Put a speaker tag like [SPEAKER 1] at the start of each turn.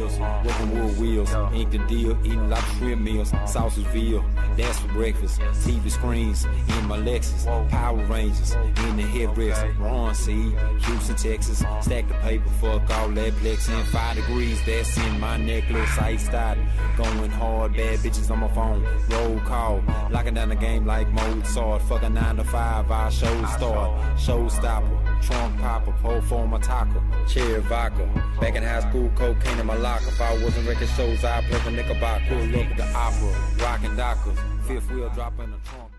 [SPEAKER 1] grills, working wood wheels, ink the deal, eating a lot of shrimp meals, Sausageville, that's for breakfast, TV screens, in my Lexus, Power Rangers, in the headrest, Ron C, Houston, Texas, stack the paper, fuck all that plex, and 5 degrees, that's in my necklace, iced out, going hard, bad bitches on my phone, roll call, locking down the game like Mozart, fuck a 9 to 5, our show start, showstopper, trunk popper, pole for my taco, cherry vodka, back in high school, cocaine in my locker, if I wasn't wrecking shows, I'd play for Knickerbocker, pull up at the opera, rockin' Dockers, fifth wheel dropping the trunk.